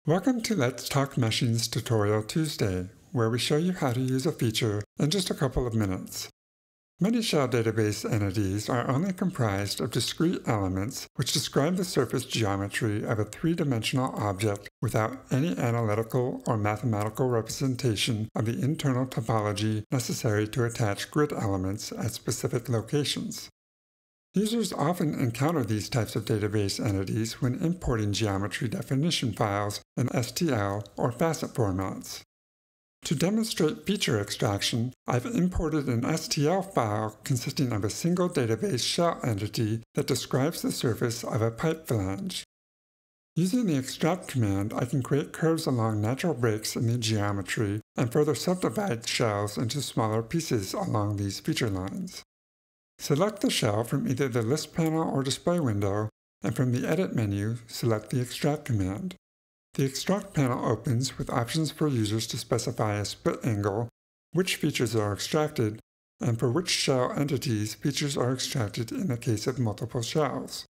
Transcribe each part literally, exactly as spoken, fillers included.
Welcome to Let's Talk Meshing's Tutorial Tuesday, where we show you how to use a feature in just a couple of minutes. Many shell database entities are only comprised of discrete elements which describe the surface geometry of a three-dimensional object without any analytical or mathematical representation of the internal topology necessary to attach grid elements at specific locations. Users often encounter these types of database entities when importing geometry definition files in S T L or FACET formats. To demonstrate feature extraction, I've imported an S T L file consisting of a single database shell entity that describes the surface of a pipe flange. Using the extract command, I can create curves along natural breaks in the geometry and further subdivide shells into smaller pieces along these feature lines. Select the shell from either the list panel or display window, and from the Edit menu, select the Extract command. The Extract panel opens with options for users to specify a split angle, which features are extracted, and for which shell entities features are extracted in the case of multiple shells.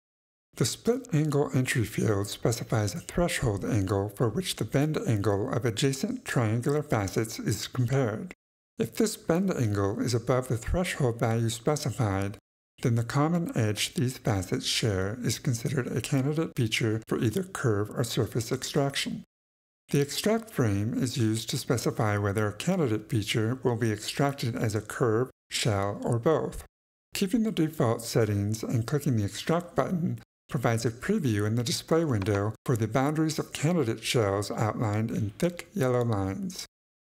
The Split Angle entry field specifies a threshold angle for which the bend angle of adjacent triangular facets is compared. If this bend angle is above the threshold value specified, then the common edge these facets share is considered a candidate feature for either curve or surface extraction. The extract frame is used to specify whether a candidate feature will be extracted as a curve, shell, or both. Keeping the default settings and clicking the Extract button provides a preview in the display window for the boundaries of candidate shells outlined in thick yellow lines.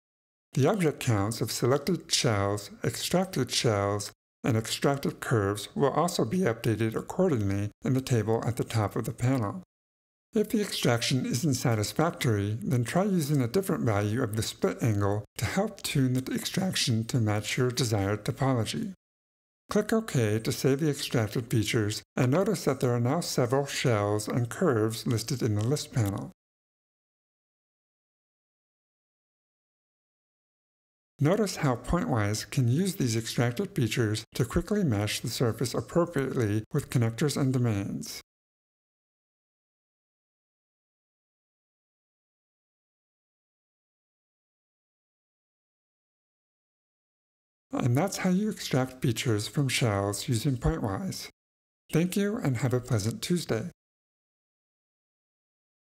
The object counts of selected shells, extracted shells, and extracted curves will also be updated accordingly in the table at the top of the panel. If the extraction isn't satisfactory, then try using a different value of the split angle to help tune the extraction to match your desired topology. Click OK to save the extracted features, and notice that there are now several shells and curves listed in the list panel. Notice how Pointwise can use these extracted features to quickly mesh the surface appropriately with connectors and domains. And that's how you extract features from shells using Pointwise. Thank you and have a pleasant Tuesday.